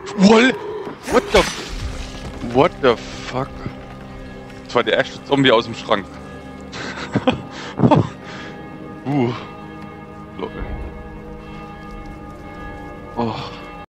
Woll! What the fuck? Das war der erste Zombie aus dem Schrank. Lol. Oh.